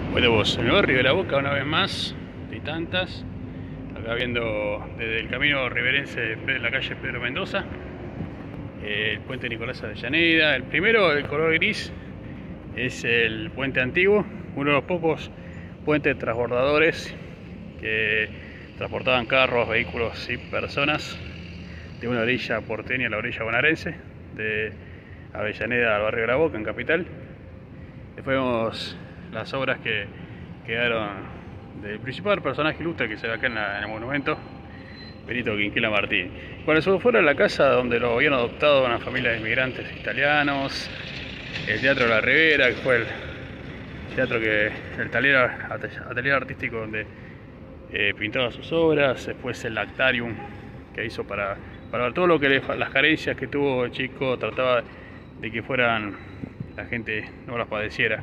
Bueno, vos, en el barrio de La Boca, una vez más, de tantas, acá viendo desde el camino riverense de la calle Pedro Mendoza, el puente Nicolás Avellaneda. El primero, el color gris, es el puente antiguo, uno de los pocos puentes transbordadores que transportaban carros, vehículos y personas de una orilla porteña a la orilla bonaerense, de Avellaneda al barrio de La Boca, en Capital. Después vemos las obras que quedaron del principal personaje ilustre que se ve acá en el monumento, Benito Quinquela Martín. Cuando se fuera la casa donde lo habían adoptado una familia de inmigrantes italianos, el Teatro de la Ribera, que fue el teatro el atelier artístico donde pintaba sus obras, después el Lactarium que hizo para ver todo lo que las carencias que tuvo el chico, trataba de que fueran, la gente no las padeciera.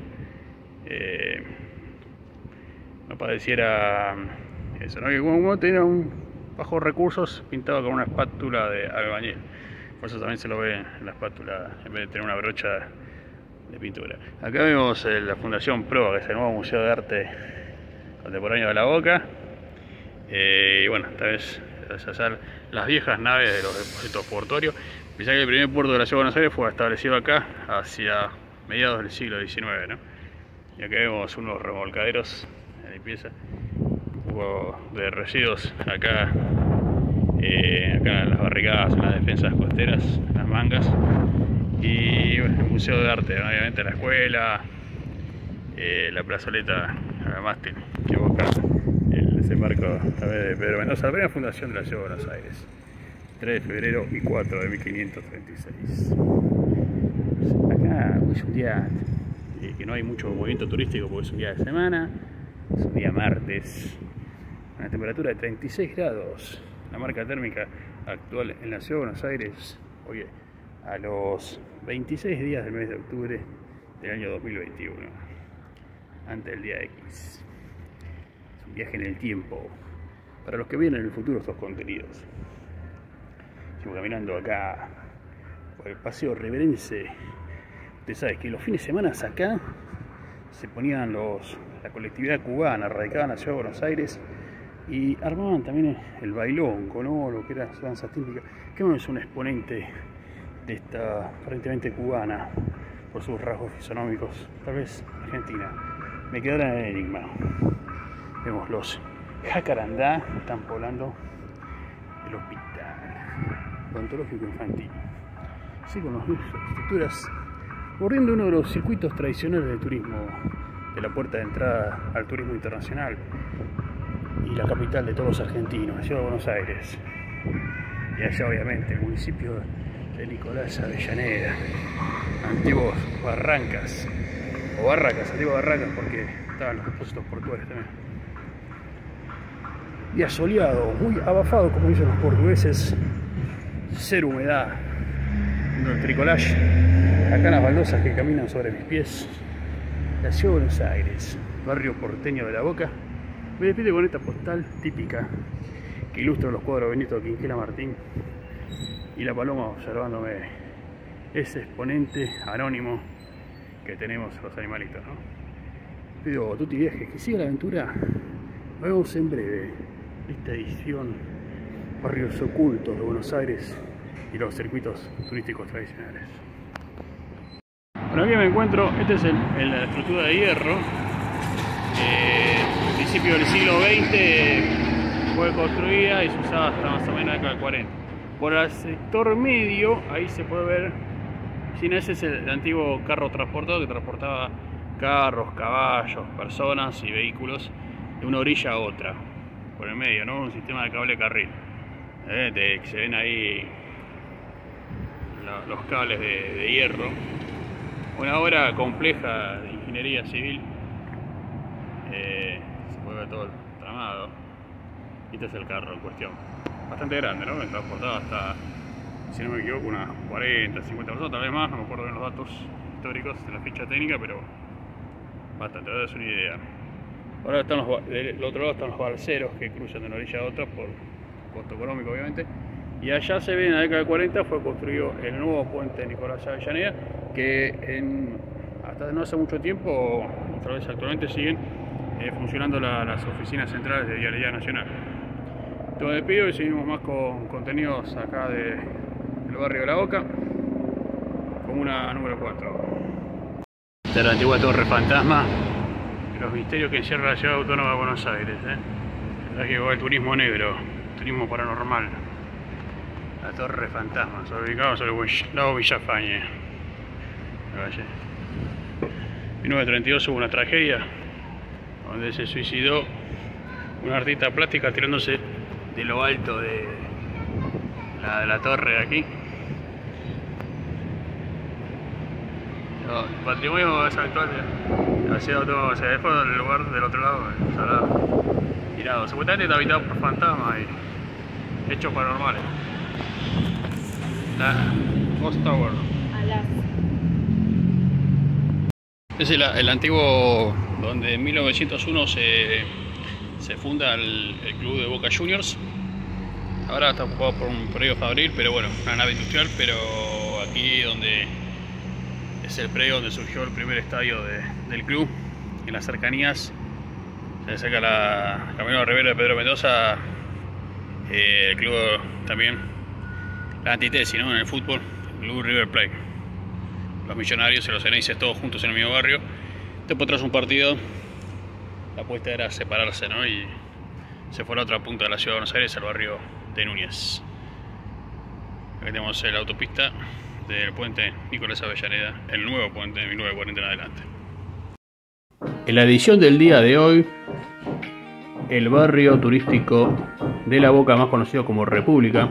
No padeciera eso, ¿no? Que como tenía bajos recursos, pintaba con una espátula de albañil. Por eso también se lo ve en la espátula, en vez de tener una brocha de pintura. Acá vemos la Fundación PROA, que es el nuevo Museo de Arte Contemporáneo de La Boca. Y bueno, esta vez las viejas naves de los depósitos portuarios. Pensá que el primer puerto de la ciudad de Buenos Aires fue establecido acá hacia mediados del siglo XIX, ¿no? Y acá vemos unos remolcaderos de limpieza, un poco de residuos acá en las barricadas, en las defensas costeras, en las mangas. Y bueno, el Museo de Arte, ¿no? Obviamente la escuela, la plazoleta, la mástil que evoca el desembarco a través de Pedro Mendoza, la primera fundación de la ciudad de Buenos Aires, 3 de febrero y 4 de 1536. Acá es un día que no hay mucho movimiento turístico porque es un día de semana, es un día martes, una temperatura de 36 grados, la marca térmica actual en la ciudad de Buenos Aires, hoy a los 26 días del mes de octubre del año 2021, antes del día X. Es un viaje en el tiempo para los que ven en el futuro estos contenidos. Sigo caminando acá por el paseo riverense. Usted sabe que los fines de semana acá se ponían la colectividad cubana radicada en la ciudad de Buenos Aires y armaban también el bailongo, ¿no? Lo que era su danza típica, que no es un exponente de esta aparentemente cubana por sus rasgos fisonómicos, tal vez argentina. Me quedará en el enigma. Vemos los jacarandá que están poblando el hospital odontológico infantil. Sí, con las estructuras, corriendo uno de los circuitos tradicionales del turismo, de la puerta de entrada al turismo internacional y la capital de todos los argentinos, la ciudad de Buenos Aires. Y allá obviamente el municipio de Nicolás Avellaneda, antiguas barrancas, o barracas, antiguas barracas porque estaban los depósitos portuarios también. Día soleado, muy abafado como dicen los portugueses, cero humedad, el tricolage, acá las baldosas que caminan sobre mis pies, la ciudad de Buenos Aires, barrio porteño de La Boca. Me despido con esta postal típica que ilustra los cuadros de Benito Quinquela Martín y la paloma observándome, ese exponente anónimo que tenemos los animalitos, ¿no? Pido tutti viajes, que siga la aventura. Nos vemos en breve. Esta edición, barrios ocultos de Buenos Aires y los circuitos turísticos tradicionales. Bueno, aquí me encuentro, esta es la estructura de hierro, principio del siglo XX fue construida y se usaba hasta más o menos la década del 40. Por el sector medio, ahí se puede ver, ese es el antiguo carro transportador que transportaba carros, caballos, personas y vehículos de una orilla a otra, por el medio, ¿no? Un sistema de cable carril. Se ven ahí los cables de hierro. Una obra compleja de ingeniería civil. Se puede ver todo el tramado. Y este es el carro en cuestión. Bastante grande, ¿no? Me transportaba hasta, si no me equivoco, unas 40, 50 personas, tal vez más, no me acuerdo bien los datos históricos de la ficha técnica, pero bastante, te das una idea. Ahora del otro lado están los balseros que cruzan de una orilla a otra por costo económico, obviamente. Y allá se ve, en la década del 40 fue construido el nuevo puente de Nicolás Avellaneda, que hasta no hace mucho tiempo, tal vez actualmente siguen funcionando las oficinas centrales de Vialidad Nacional. Todo de pido y seguimos más con contenidos acá del barrio de La Boca, comuna número 4. Esta es la antigua Torre Fantasma, los misterios que encierra la Ciudad Autónoma de Buenos Aires. Es que llegó el turismo negro, turismo paranormal. La Torre Fantasma, ubicado sobre el lago Villafañe. En 1932 hubo una tragedia donde se suicidó un artista plástica tirándose de lo alto de la torre de aquí. No, el patrimonio es actual de la Ciudad Autónoma, o sea, después del lugar del otro lado, tirado. Supuestamente está habitado por fantasmas y hechos paranormales. La Ghost Tower. Es el antiguo donde en 1901 se funda el club de Boca Juniors. Ahora está ocupado por un predio fabril, pero bueno, una nave industrial, pero aquí donde es el predio donde surgió el primer estadio del club, en las cercanías, se saca la Camino Rivera de Pedro Mendoza, el club también, la antitesis, ¿no? En el fútbol, el club River Plate. Los Millonarios y los Ceneices todos juntos en el mismo barrio. Después tras un partido, la apuesta era separarse, ¿no? Y se fue a la otra punta de la ciudad de Buenos Aires, al barrio de Núñez. Aquí tenemos la autopista del puente Nicolás Avellaneda, el nuevo puente de 1940 en adelante. En la edición del día de hoy, el barrio turístico de La Boca, más conocido como República,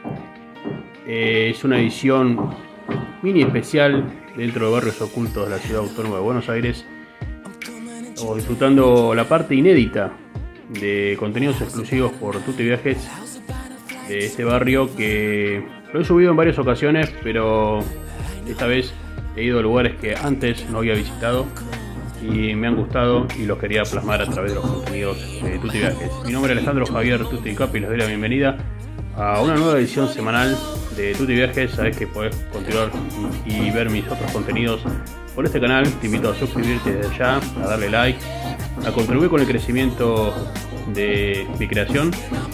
es una edición mini especial dentro de barrios ocultos de la Ciudad Autónoma de Buenos Aires. Estamos disfrutando la parte inédita de contenidos exclusivos por Tutti Viajes de este barrio, que lo he subido en varias ocasiones, pero esta vez he ido a lugares que antes no había visitado y me han gustado y los quería plasmar a través de los contenidos de Tutti Viajes. Mi nombre es Alejandro Javier Tutti Capi y les doy la bienvenida a una nueva edición semanal de Tutti Viajes. Sabes que podés continuar y ver mis otros contenidos por este canal. Te invito a suscribirte desde ya, a darle like, a contribuir con el crecimiento de mi creación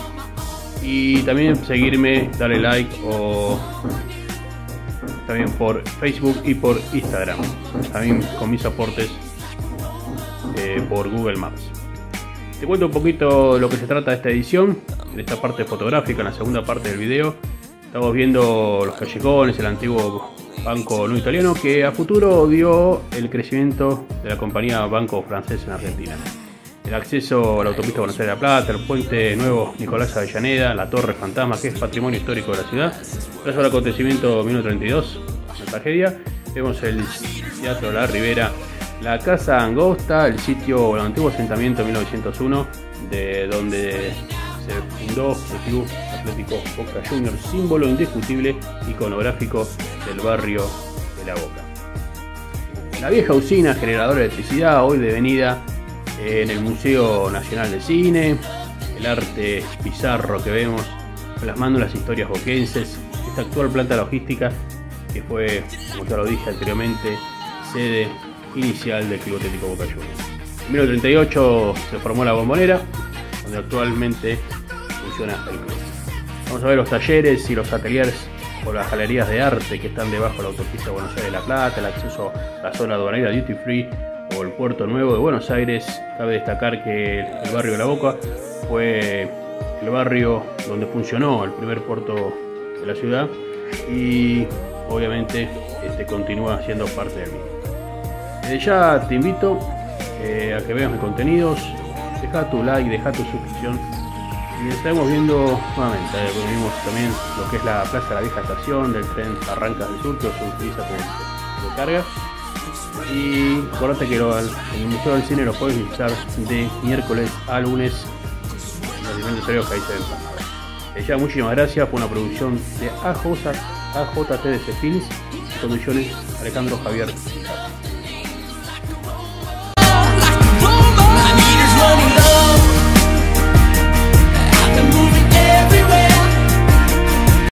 y también seguirme, darle like o también por Facebook y por Instagram, también con mis aportes por Google Maps. Te cuento un poquito de lo que se trata de esta edición. En esta parte fotográfica, en la segunda parte del video, estamos viendo los callejones, el antiguo banco no italiano que a futuro dio el crecimiento de la compañía Banco Francés en Argentina. El acceso a la autopista Buenos Aires-La Plata, el puente nuevo Nicolás Avellaneda, la Torre Fantasma, que es patrimonio histórico de la ciudad. Tras el acontecimiento 1932, la tragedia, vemos el Teatro La Ribera, la Casa Angosta, el sitio, el antiguo asentamiento 1901, de donde se fundó el Club Atlético Boca Juniors, símbolo indiscutible iconográfico del barrio de La Boca. La vieja usina generadora de electricidad, hoy devenida en el Museo Nacional de Cine, el arte pizarro que vemos plasmando las historias boquenses, esta actual planta logística que fue, como ya lo dije anteriormente, sede inicial del Club Atlético Boca Juniors. En 1938 se formó la Bombonera, donde actualmente funciona el club. Vamos a ver los talleres y los ateliers o las galerías de arte que están debajo de la autopista Buenos Aires-La Plata, el acceso a la zona aduanera Duty Free o el Puerto Nuevo de Buenos Aires. Cabe destacar que el barrio de La Boca fue el barrio donde funcionó el primer puerto de la ciudad y obviamente continúa siendo parte del mismo. Desde ya te invito a que veas mis contenidos, deja tu like, deja tu suscripción y estaremos viendo nuevamente. Vimos también lo que es la Plaza de la Vieja Estación del tren Barrancas del Sur, que se utiliza como carga. Y acordate que en el Museo del Cine lo puedes visitar de miércoles a lunes en los diferentes horarios que ahí se ven plasmados. Ya muchísimas gracias. Fue una producción de AJTDC Films, conducciones Alejandro Javier. Running